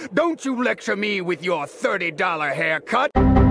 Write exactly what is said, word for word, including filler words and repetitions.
Don't you lecture me with your thirty dollar haircut!